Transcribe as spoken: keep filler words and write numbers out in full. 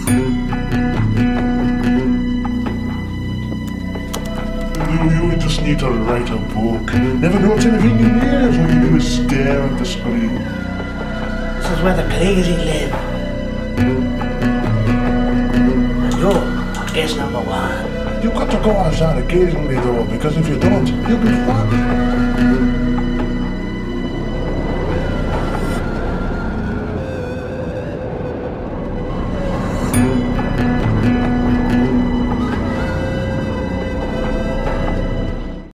You, you just need to write a book. Never notice anything in here, so you do is stare at the screen. This is where the crazy live. And you're on guest number one. You've got to go outside occasionally though, because if you don't, you'll be fucked.